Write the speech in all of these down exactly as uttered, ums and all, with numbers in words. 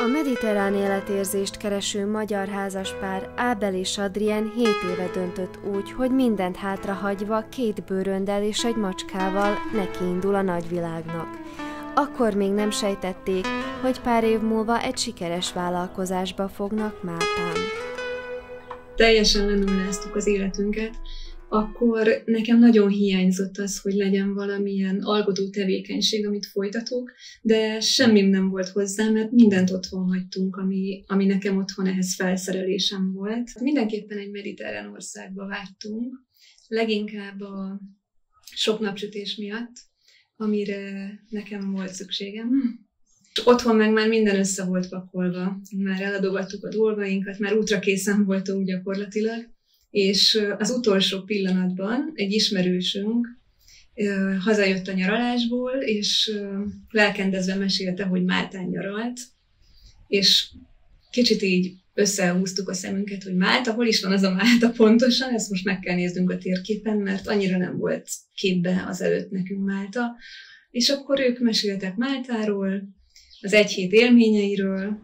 A mediterrán életérzést kereső magyar házaspár Ábel és Adrien hét éve döntött úgy, hogy mindent hátrahagyva két bőröndel és egy macskával nekiindul a nagyvilágnak. Akkor még nem sejtették, hogy pár év múlva egy sikeres vállalkozásba fognak Máltán. Teljesen lenulláztuk az életünket, akkor nekem nagyon hiányzott az, hogy legyen valamilyen alkotó tevékenység, amit folytatok, de semmim nem volt hozzá, mert mindent otthon hagytunk, ami, ami nekem otthon ehhez felszerelésem volt. Mindenképpen egy mediterrán országba vágytunk, leginkább a sok napsütés miatt, amire nekem volt szükségem. Otthon meg már minden össze volt pakolva, már eladogattuk a dolgainkat, már útra készen voltunk gyakorlatilag, és az utolsó pillanatban egy ismerősünk hazajött a nyaralásból, és lelkendezve mesélte, hogy Máltán nyaralt, és kicsit így összehúztuk a szemünket, hogy Málta, hol is van az a Málta pontosan, ezt most meg kell néznünk a térképen, mert annyira nem volt képbe azelőtt nekünk Málta. És akkor ők meséltek Máltáról, az egy hét élményeiről,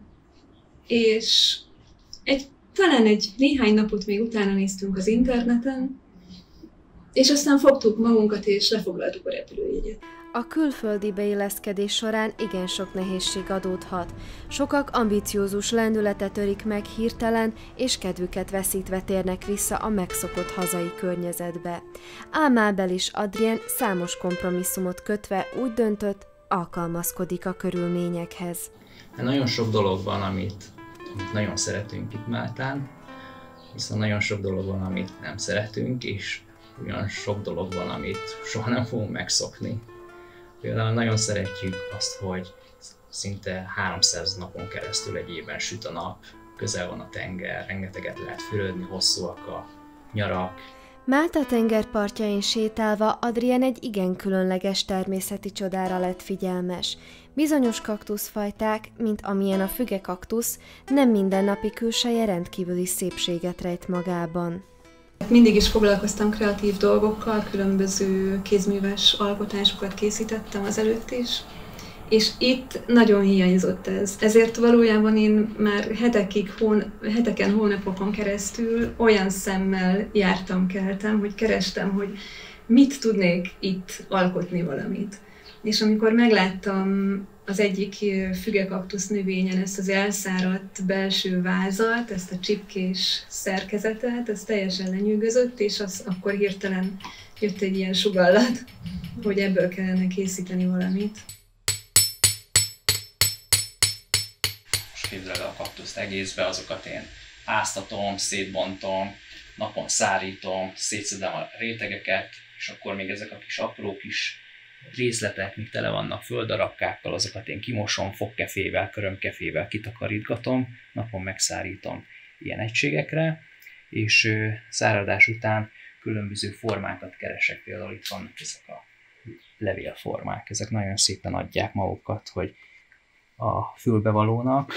és egy, talán egy néhány napot még utána néztünk az interneten, és aztán fogtuk magunkat, és lefoglaltuk a repülőjegyet. A külföldi beilleszkedés során igen sok nehézség adódhat. Sokak ambiciózus lendületet örik meg hirtelen, és kedvüket veszítve térnek vissza a megszokott hazai környezetbe. Ám Ábel és Adrien számos kompromisszumot kötve úgy döntött, alkalmazkodik a körülményekhez. Nagyon sok dolog van, amit, amit nagyon szeretünk itt Máltán, viszont nagyon sok dolog van, amit nem szeretünk, és olyan sok dolog van, amit soha nem fogunk megszokni. Például nagyon szeretjük azt, hogy szinte háromszáz napon keresztül egy évben süt a nap, közel van a tenger, rengeteget lehet fürödni, hosszúak a nyarak. Málta tengerpartjain sétálva Adrien egy igen különleges természeti csodára lett figyelmes. Bizonyos kaktuszfajták, mint amilyen a fügekaktusz, nem mindennapi külseje rendkívüli szépséget rejt magában. Mindig is foglalkoztam kreatív dolgokkal, különböző kézműves alkotásokat készítettem azelőtt is, és itt nagyon hiányzott ez. Ezért valójában én már hetekig, hón, heteken, hónapokon keresztül olyan szemmel jártam, keltem, hogy kerestem, hogy mit tudnék itt alkotni valamit. És amikor megláttam az egyik fügekaktusz növényen ezt az elszáradt belső vázat, ezt a csipkés szerkezetet, ez teljesen lenyűgözött, és az akkor hirtelen jött egy ilyen sugallat, hogy ebből kellene készíteni valamit. Most képzeld el a kaktuszt egészbe, azokat én áztatom, szétbontom, napon szárítom, szétszedem a rétegeket, és akkor még ezek a kis apró kis részletek, még tele vannak földdarabkákkal, azokat én kimosom, fogkefével, körömkefével kitakarítgatom, napon megszárítom ilyen egységekre, és ö, száradás után különböző formákat keresek, például itt vannak ezek a levélformák, ezek nagyon szépen adják magukat, hogy a fülbevalónak.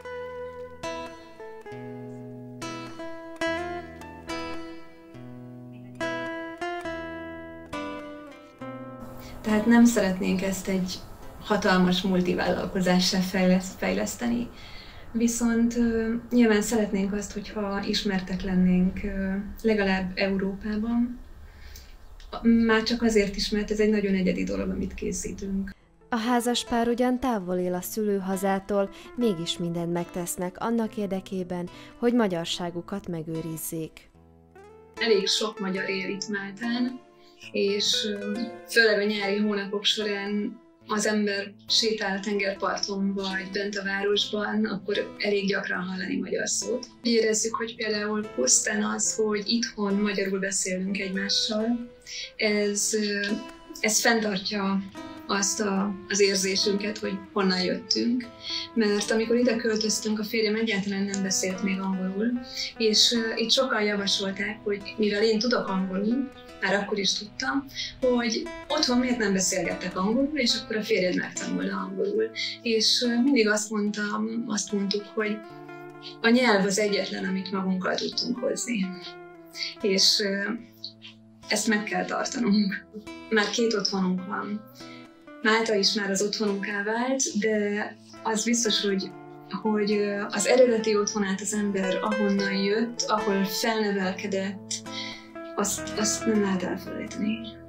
Tehát nem szeretnénk ezt egy hatalmas multivállalkozással fejleszteni, viszont uh, nyilván szeretnénk azt, hogyha ismertek lennénk uh, legalább Európában, már csak azért is, mert ez egy nagyon egyedi dolog, amit készítünk. A házaspár ugyan távol él a szülőhazától, mégis mindent megtesznek annak érdekében, hogy magyarságukat megőrizzék. Elég sok magyar él itt Máltán, és főleg a nyári hónapok során az ember sétál a tengerparton vagy bent a városban, akkor elég gyakran hallani magyar szót. Érezzük, hogy például pusztán az, hogy itthon magyarul beszélünk egymással, ez, ez fenntartja azt a, az érzésünket, hogy honnan jöttünk. Mert amikor ide költöztünk, a férjem egyáltalán nem beszélt még angolul, és uh, itt sokan javasolták, hogy mivel én tudok angolul, már akkor is tudtam, hogy otthon miért nem beszélgettek angolul, és akkor a férjed megtanulna angolul. És uh, mindig azt mondtam, azt mondtuk, hogy a nyelv az egyetlen, amit magunkkal tudtunk hozni. És uh, ezt meg kell tartanunk. Már két otthonunk van. Málta is már az otthonunká vált, de az biztos, hogy hogy az eredeti otthonát az ember ahonnan jött, ahol felnevelkedett, azt, azt nem lehet elfelejteni.